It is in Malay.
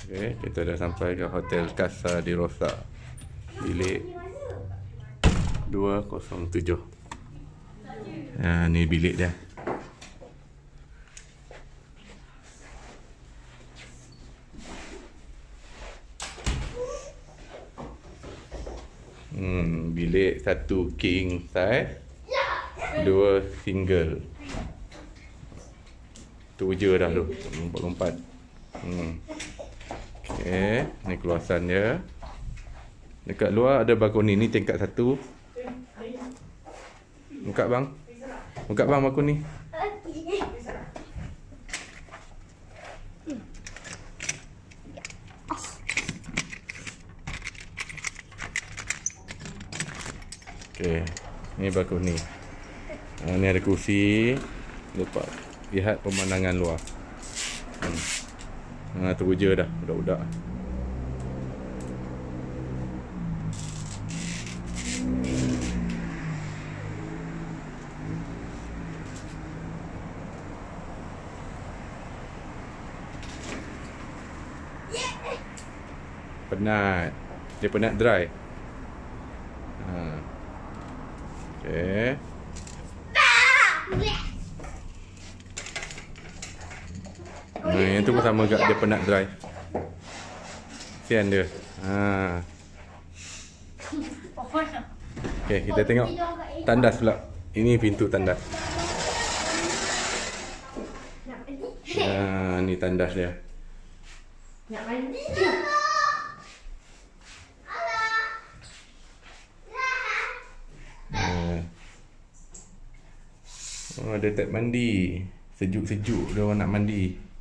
Okay, kita dah sampai ke Hotel Casa di Rosa. Bilik 207. Ni bilik dia. Bilik 1 king size, 2 single. Tu je dah tu, lompat-lompat. Okey, ni keluasan dia. Dekat luar ada balkoni ni tingkat 1. Buka bang. Buka bang balkoni. Okey, ni balkoni. Ni ada kursi. Lepas lihat pemandangan luar. Tu je dah, budak-budak. Penat. Dia penat dry. Okey. Yang tu pun sama kat dia penat dry. Kesian dia. Okey, kita tengok tandas pula. Ini pintu tandas. Ni tandas dia. Nak mandi. Ada tap mandi. Sejuk-sejuk dia orang nak mandi.